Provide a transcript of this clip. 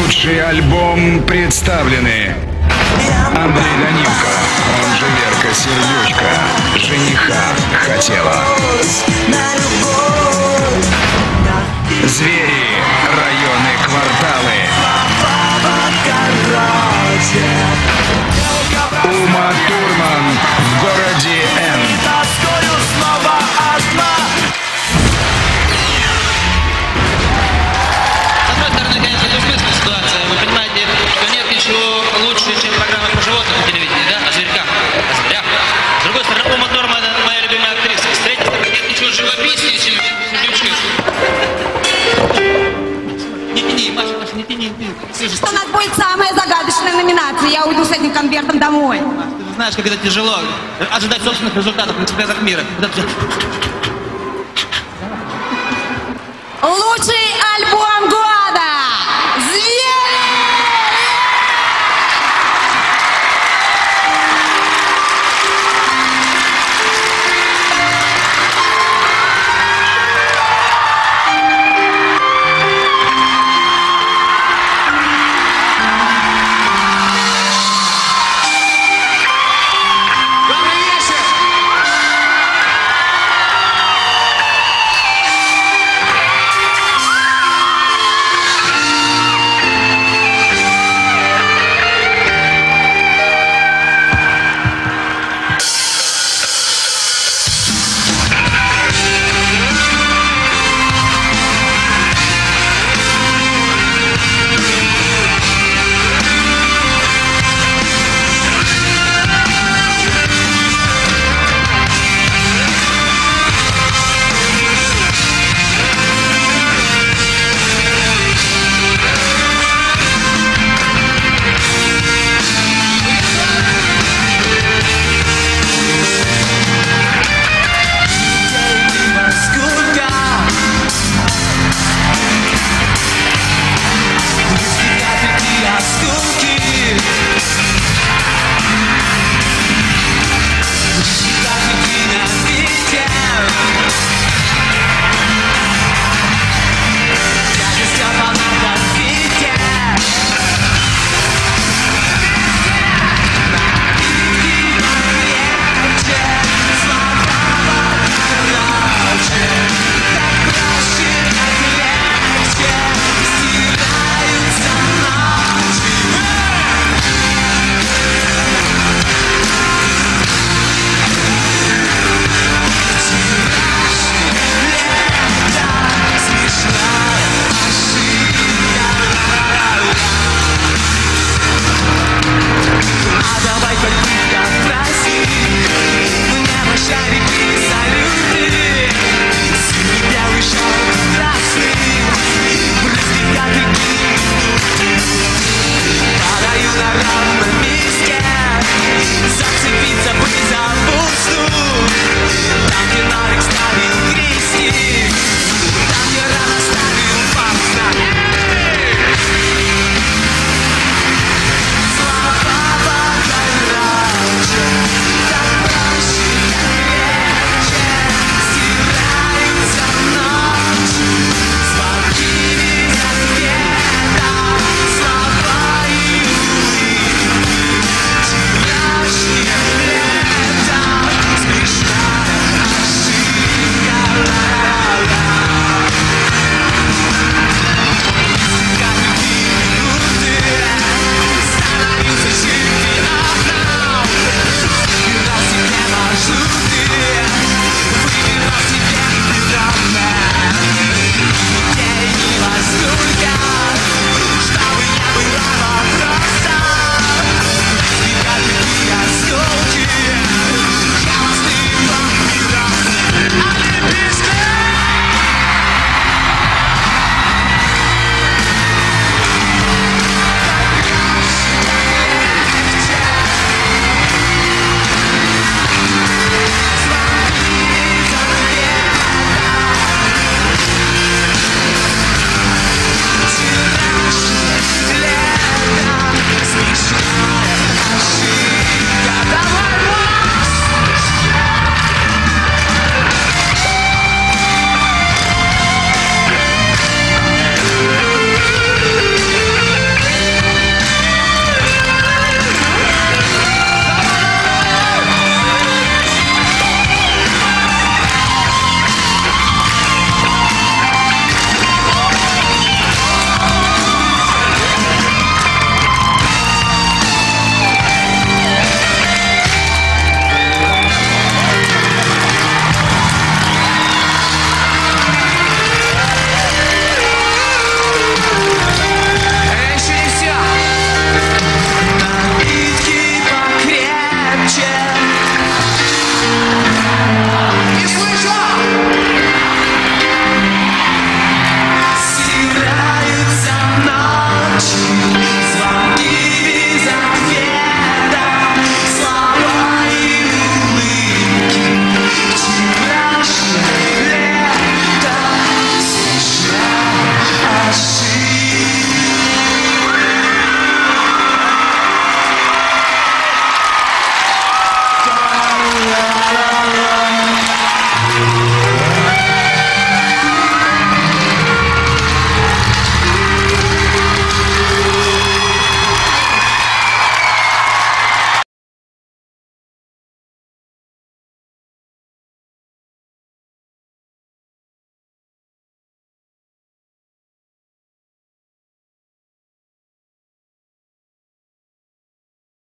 Лучший альбом представлены. Андрей Данилко, он же Верка Сердючка, жениха хотела. Звери, районы, кварталы. Ума Турман в городе Н. С одной стороны, конечно, двусмысленная ситуация. Вы понимаете, что нет ничего лучше, чем программа про животных на телевидении, да? О зверьках, о зверях. С другой стороны, Ума Турман — это моя любимая актриса. С третьей стороны, нет ничего живописнее, чем Сердючка. Не тяни, Маша, не тяни. У нас будет самая загадочная номинация. Я уйду с этим конвертом домой. Ты же знаешь, как это тяжело. Ожидать собственных результатов на чемпионатах мира.